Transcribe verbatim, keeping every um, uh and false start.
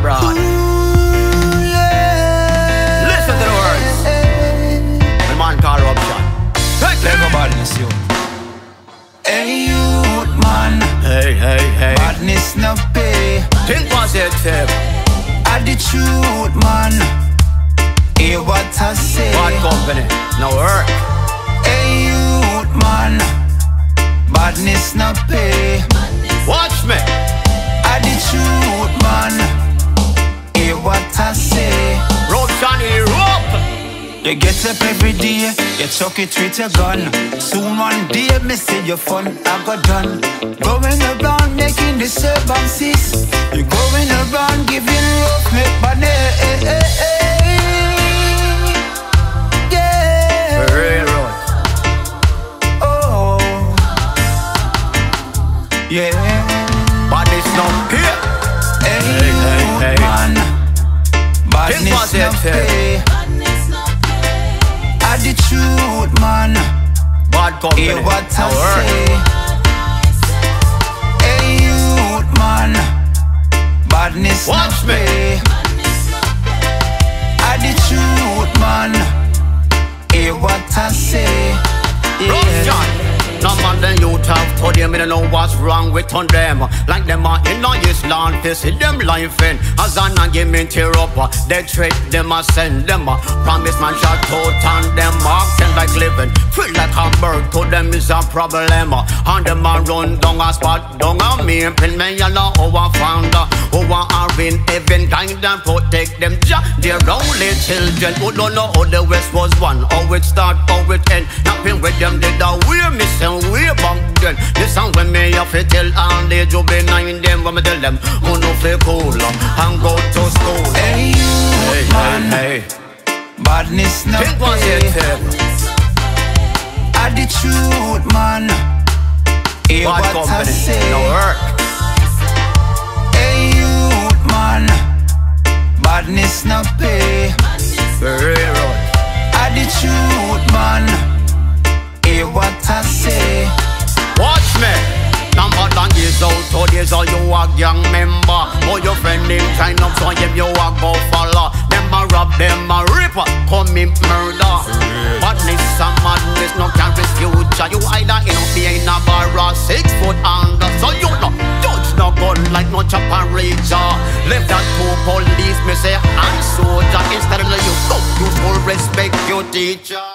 abroad. Ooh, yeah. Listen to the words. The man called Ruption. Lego Badness Nuh. Hey youth man, Hey, hey, hey. Badness Nuh Pay. Think positive. At the truth man, hear what I say. Bad company, no work. Hey youth man, Badness Nuh Pay. Watch me. At the truth man, hear what I say. Ruption, he rope. You get up every day, you chuck it with your gun. Soon one day, me see your fun, I got done. Going around making disturbances. You going around giving rough, make money. Yeah. Railroad. Oh. Yeah. Badness Nuh Pay. Hey, Hey, hey, hey. man. Think Badness Nuh positive. Pay. At the truth, man. Bad company, Hear what no I work. say. Hey, youth, man. Badness Watch Nuh me. Pay. At the truth, man. Hear what I say. Yeah. Ruption. No man then you talk to them, me don't know what's wrong with on them. Like them are in on this land, they see them life in. As an argument tear up, they treat them as send them. Promise man shot out and them accent like living. Feel like a bird to them is a problem. And them a run down a spot, down a me. Pin me yellow over founder, over are in heaven, guide and protect them. They're only children who don't know how the West was one. How it start, how it end. Nothing with them did a weird missing. Way back then, this song when me have to tell and they do behind them. When me tell them, who no feel cool and go to school. Hey, youth, Hey, man. hey, hey. Badness Nuh Think Pay. positive. At the truth, man. Hear Bad what I company, say. no work. Hey, youth, man. Badness Nuh Pay. Railroad. At the truth, man. Hear what I say. Watch me. Number than years old, so days all you a gang member. Oh, your friend name trying up, so him you a go follow. Them a rob, them a rip, commit murder. Badness and madness no carry future. You either in a behind a bar or six foot under. So you know, judge no gun like no chopper rager. Left that to police, me say, and soldier. Instead of you go, you full respect your teacher.